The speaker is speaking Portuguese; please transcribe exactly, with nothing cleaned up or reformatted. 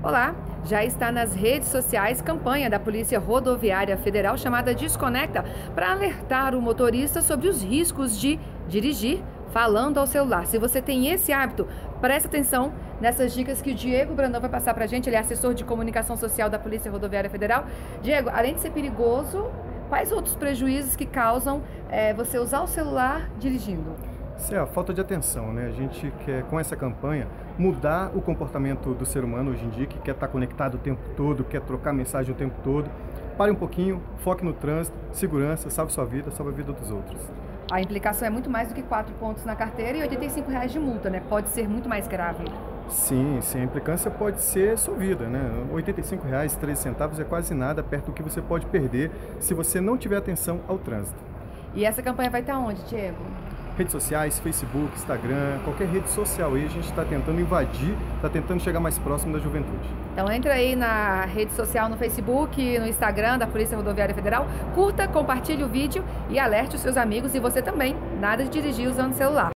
Olá, já está nas redes sociais campanha da Polícia Rodoviária Federal chamada Desconecta para alertar o motorista sobre os riscos de dirigir falando ao celular. Se você tem esse hábito, preste atenção nessas dicas que o Diego Brandão vai passar para a gente. Ele é assessor de comunicação social da Polícia Rodoviária Federal. Diego, além de ser perigoso, quais outros prejuízos que causam é, você usar o celular dirigindo? Isso é a falta de atenção, né? A gente quer, com essa campanha, mudar o comportamento do ser humano hoje em dia, que quer estar conectado o tempo todo, quer trocar mensagem o tempo todo. Pare um pouquinho, foque no trânsito, segurança, salve sua vida, salve a vida dos outros. A implicação é muito mais do que quatro pontos na carteira e oitenta e cinco reais de multa, né? Pode ser muito mais grave. Sim, sim, a implicância pode ser sua vida, né? oitenta e cinco reais, treze centavos é quase nada perto do que você pode perder se você não tiver atenção ao trânsito. E essa campanha vai estar onde, Diego? Redes sociais, Facebook, Instagram, qualquer rede social aí, a gente está tentando invadir, está tentando chegar mais próximo da juventude. Então entra aí na rede social, no Facebook, no Instagram da Polícia Rodoviária Federal, curta, compartilhe o vídeo e alerte os seus amigos e você também. Nada de dirigir usando celular.